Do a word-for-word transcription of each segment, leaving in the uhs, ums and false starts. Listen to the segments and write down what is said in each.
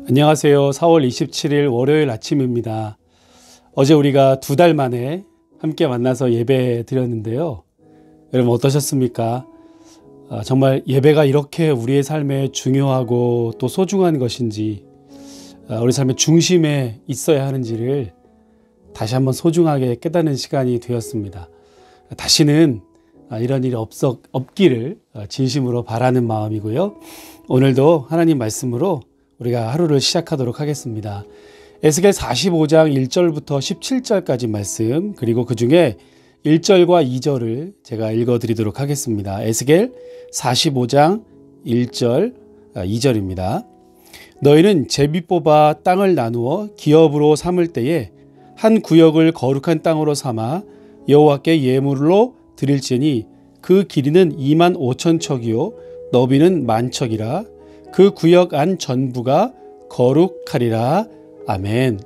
안녕하세요. 사월 이십칠일 월요일 아침입니다. 어제 우리가 두 달 만에 함께 만나서 예배 드렸는데요. 여러분 어떠셨습니까? 아, 정말 예배가 이렇게 우리의 삶에 중요하고 또 소중한 것인지, 아, 우리 삶의 중심에 있어야 하는지를 다시 한번 소중하게 깨닫는 시간이 되었습니다. 다시는 이런 일이 없어, 없기를 진심으로 바라는 마음이고요. 오늘도 하나님 말씀으로 우리가 하루를 시작하도록 하겠습니다. 에스겔 사십오장 일절부터 십칠절까지 말씀, 그리고 그 중에 일절과 이절을 제가 읽어드리도록 하겠습니다. 에스겔 사십오장 일절, 이절입니다. 너희는 제비 뽑아 땅을 나누어 기업으로 삼을 때에 한 구역을 거룩한 땅으로 삼아 여호와께 예물로 드릴지니 그 길이는 이만 오천 척이요 너비는 만 척이라. 그 구역 안 전부가 거룩하리라. 아멘.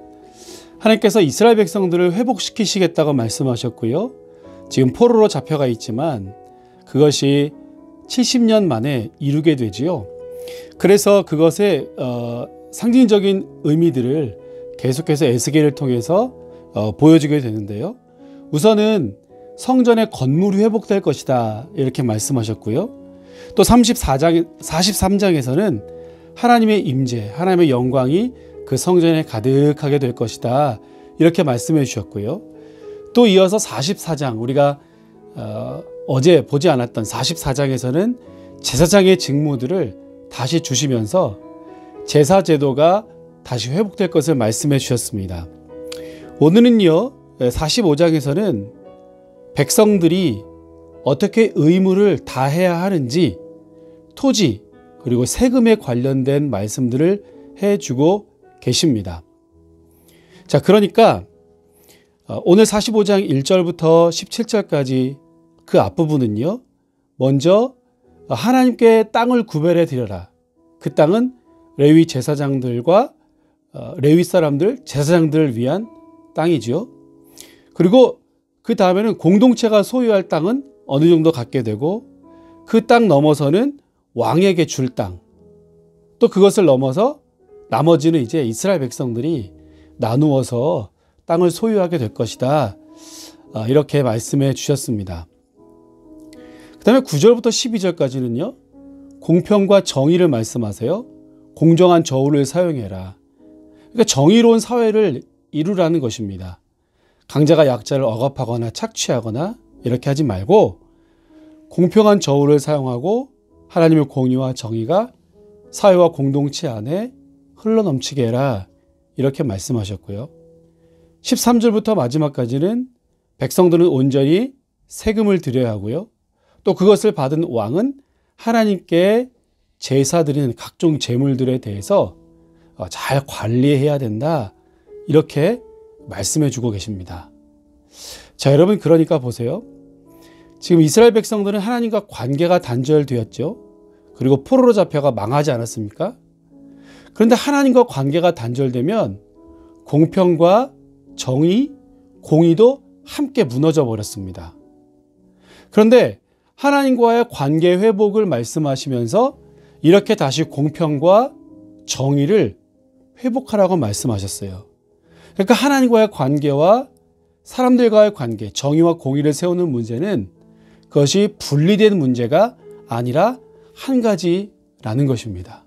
하나님께서 이스라엘 백성들을 회복시키시겠다고 말씀하셨고요. 지금 포로로 잡혀가 있지만 그것이 칠십 년 만에 이루게 되지요. 그래서 그것의 어, 상징적인 의미들을 계속해서 에스겔을 통해서 어, 보여주게 되는데요. 우선은 성전의 건물이 회복될 것이다 이렇게 말씀하셨고요. 또 삼십사장, 사십삼장에서는 하나님의 임재, 하나님의 영광이 그 성전에 가득하게 될 것이다 이렇게 말씀해 주셨고요. 또 이어서 사십사장, 우리가 어, 어제 보지 않았던 사십사장에서는 제사장의 직무들을 다시 주시면서 제사 제도가 다시 회복될 것을 말씀해 주셨습니다. 오늘은요, 사십오장에서는 백성들이 어떻게 의무를 다해야 하는지 토지 그리고 세금에 관련된 말씀들을 해주고 계십니다. 자, 그러니까 오늘 사십오장 일절부터 십칠절까지 그 앞부분은요, 먼저 하나님께 땅을 구별해 드려라. 그 땅은 레위 제사장들과 레위 사람들, 제사장들을 위한 땅이지요. 그리고 그 다음에는 공동체가 소유할 땅은 어느 정도 갖게 되고, 그 땅 넘어서는 왕에게 줄 땅, 또 그것을 넘어서 나머지는 이제 이스라엘 백성들이 나누어서 땅을 소유하게 될 것이다 이렇게 말씀해 주셨습니다. 그 다음에 구절부터 십이절까지는요 공평과 정의를 말씀하세요. 공정한 저울을 사용해라. 그러니까 정의로운 사회를 이루라는 것입니다. 강자가 약자를 억압하거나 착취하거나 이렇게 하지 말고 공평한 저울을 사용하고 하나님의 공의와 정의가 사회와 공동체 안에 흘러넘치게 해라 이렇게 말씀하셨고요. 십삼절부터 마지막까지는 백성들은 온전히 세금을 드려야 하고요. 또 그것을 받은 왕은 하나님께 제사 드리는 각종 제물들에 대해서 잘 관리해야 된다 이렇게 말씀해 주고 계십니다. 자, 여러분, 그러니까 보세요. 지금 이스라엘 백성들은 하나님과 관계가 단절되었죠. 그리고 포로로 잡혀가 망하지 않았습니까? 그런데 하나님과 관계가 단절되면 공평과 정의, 공의도 함께 무너져 버렸습니다. 그런데 하나님과의 관계 회복을 말씀하시면서 이렇게 다시 공평과 정의를 회복하라고 말씀하셨어요. 그러니까 하나님과의 관계와 사람들과의 관계, 정의와 공의를 세우는 문제는 그것이 분리된 문제가 아니라 한 가지라는 것입니다.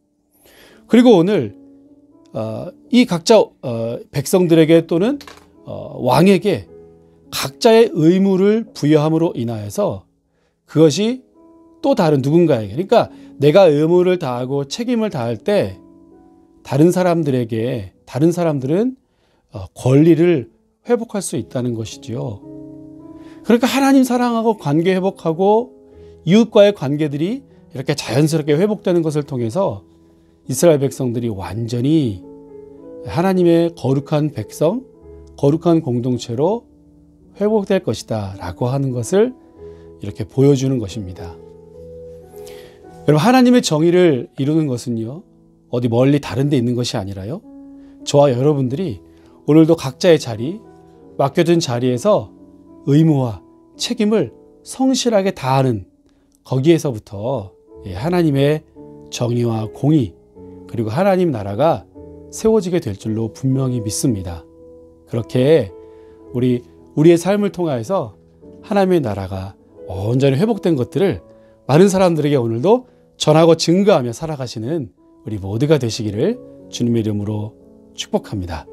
그리고 오늘 어, 이 각자 어, 백성들에게 또는 어, 왕에게 각자의 의무를 부여함으로 인하여서 그것이 또 다른 누군가에게, 그러니까 내가 의무를 다하고 책임을 다할 때 다른 사람들에게, 다른 사람들은 어, 권리를 회복할 수 있다는 것이지요. 그러니까 하나님 사랑하고 관계 회복하고 이웃과의 관계들이 이렇게 자연스럽게 회복되는 것을 통해서 이스라엘 백성들이 완전히 하나님의 거룩한 백성, 거룩한 공동체로 회복될 것이다 라고 하는 것을 이렇게 보여주는 것입니다. 여러분, 하나님의 정의를 이루는 것은요, 어디 멀리 다른 데 있는 것이 아니라요, 저와 여러분들이 오늘도 각자의 자리, 맡겨진 자리에서 의무와 책임을 성실하게 다하는 거기에서부터 하나님의 정의와 공의, 그리고 하나님 나라가 세워지게 될 줄로 분명히 믿습니다. 그렇게 우리 우리의 삶을 통하여서 하나님의 나라가 온전히 회복된 것들을 많은 사람들에게 오늘도 전하고 증거하며 살아가시는 우리 모두가 되시기를 주님의 이름으로 축복합니다.